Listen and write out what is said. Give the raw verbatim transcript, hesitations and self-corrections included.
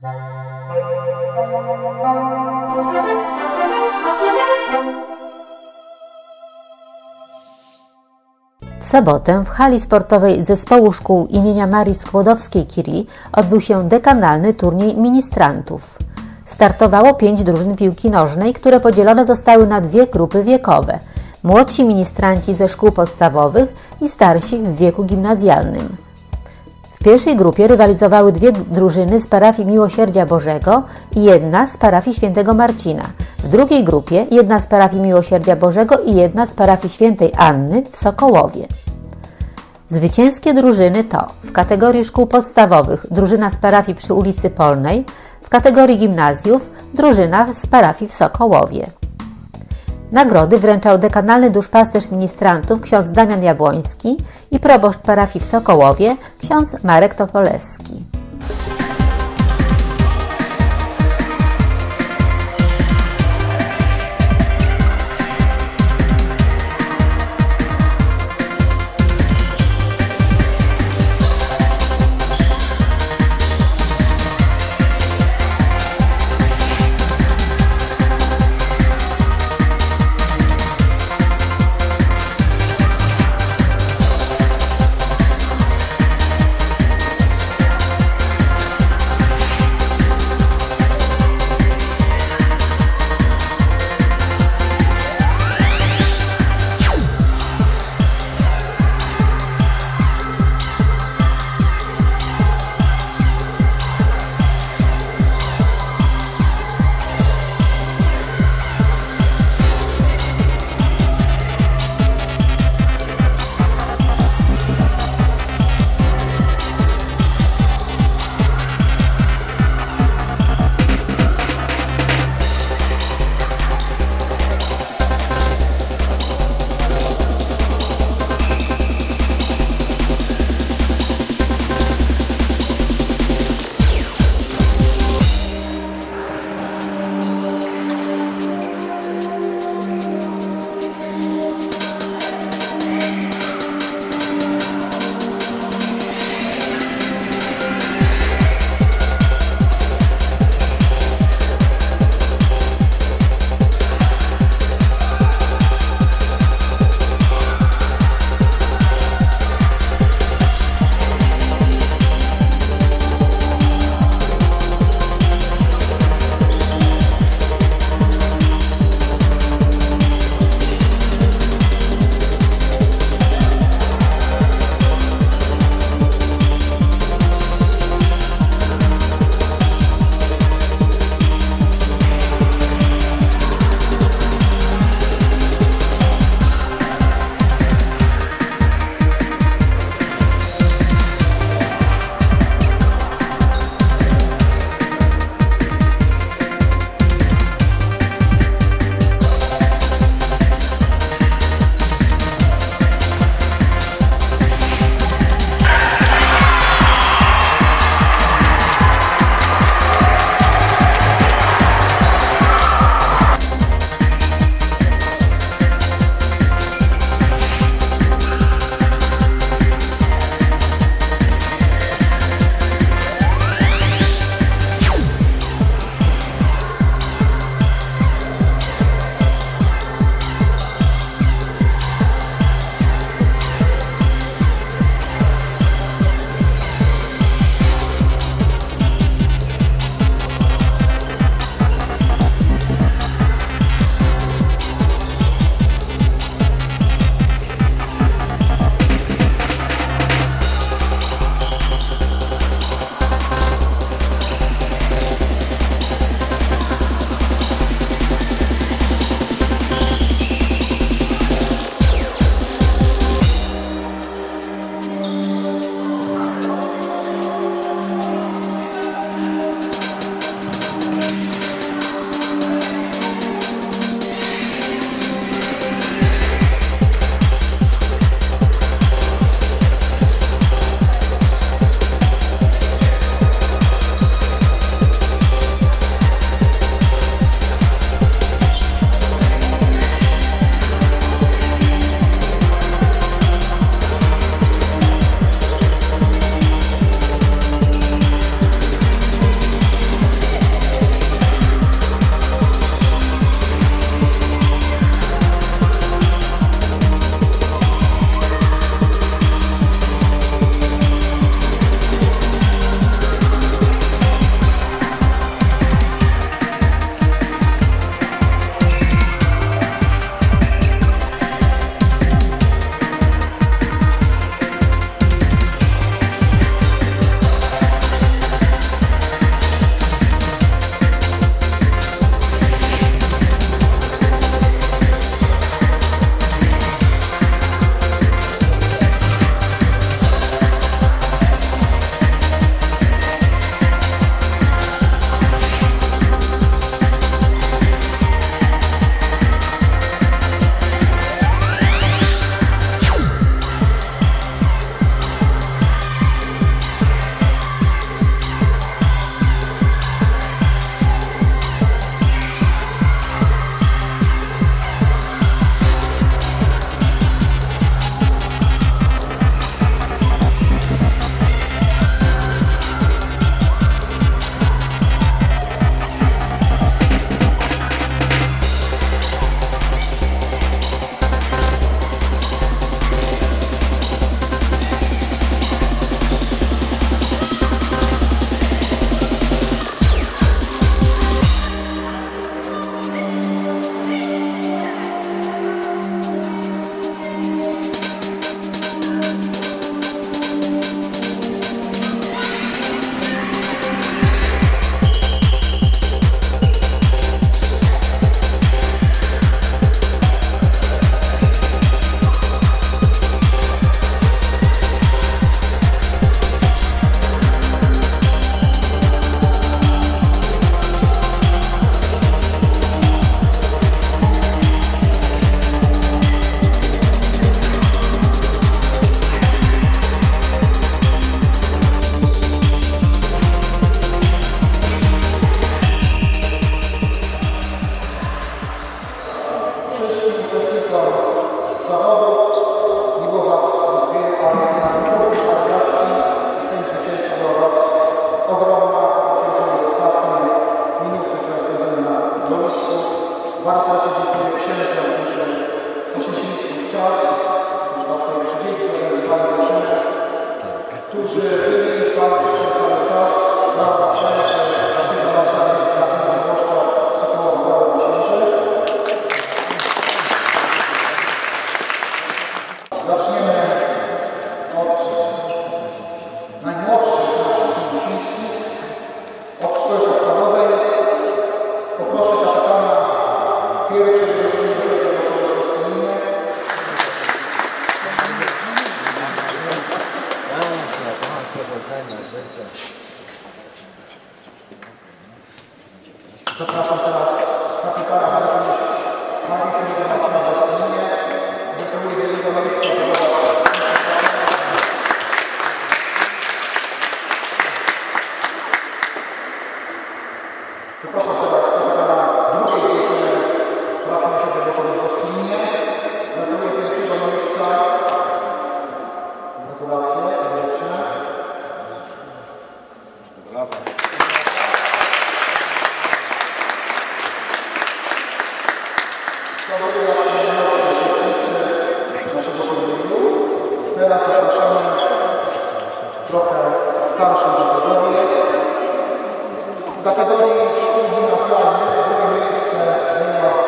W sobotę w hali sportowej Zespołu Szkół imienia Marii Skłodowskiej-Curie odbył się dekanalny turniej ministrantów. Startowało pięć drużyn piłki nożnej, które podzielone zostały na dwie grupy wiekowe. Młodsi ministranci ze szkół podstawowych i starsi w wieku gimnazjalnym. W pierwszej grupie rywalizowały dwie drużyny z parafii Miłosierdzia Bożego i jedna z parafii Świętego Marcina. W drugiej grupie jedna z parafii Miłosierdzia Bożego i jedna z parafii Świętej Anny w Sokołowie. Zwycięskie drużyny to w kategorii szkół podstawowych drużyna z parafii przy ulicy Polnej, w kategorii gimnazjów drużyna z parafii w Sokołowie. Nagrody wręczał dekanalny duszpasterz ministrantów ksiądz Damian Jabłoński i proboszcz parafii w Sokołowie ksiądz Marek Topolewski. Zapraszam teraz kapitana Mariusza Marcina Marcina Waskinię. Gratuluję wielkiego miejsca Zapraszam teraz kapitana drugiej drużyny trafia się do Bożego Waskinię. Gratuluję pierwszego miejsca. Gratulacje serdeczne. Brawo. Teraz zapraszamy trochę starszą kategorię. W kategorii szkół gimnazjalnych drugie miejsce zajęła